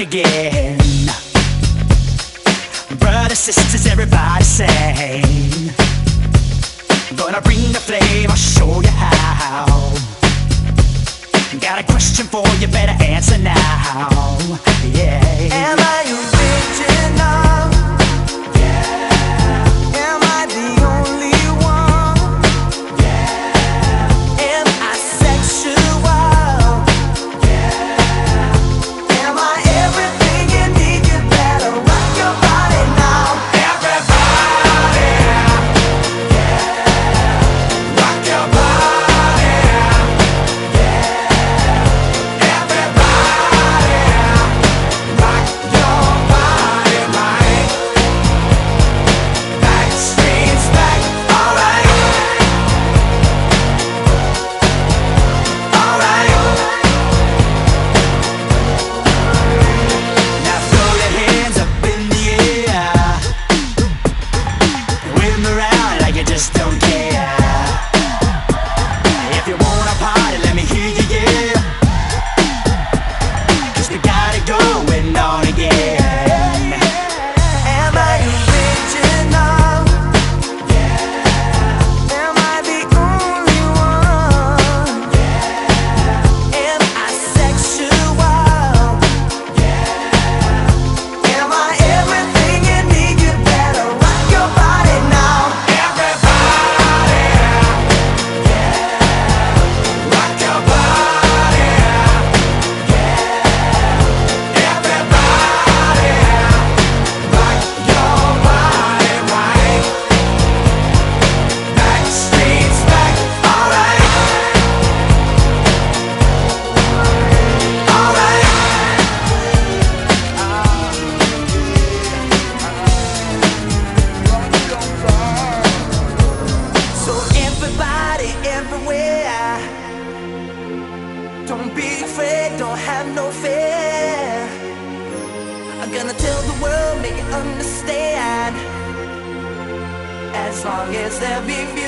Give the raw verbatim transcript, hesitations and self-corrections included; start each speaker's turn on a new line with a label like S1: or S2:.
S1: again. Brothers, sisters, everybody sing. Gonna bring the flame, I'll show you how. Got a question for you, better answer now. Yeah. Am I original? Yeah. Am I the only one? Yeah. Am I sexual? Yeah. Am I everything you need? You better rock your body now. Everybody, yeah. Rock your body, yeah. Everybody, rock your body, right? Backstreet's back, alright. Alright. Now throw your hands up in the air, wave 'em around like you just don't care. If you wanna party, let me hear you, yeah. 'Cause we got it going on again. Am I original? Yeah. Am I the only one? Yeah. Am I sexual? Yeah. Am I everything you need? You better rock your body now. Everybody, yeah. Rock your body, yeah. Everybody, rock your body, right? Backstreet's back, alright. Alright. So everybody, everywhere, don't be afraid, don't have no fear. I'm gonna tell the world, make it understand. As long as there be music.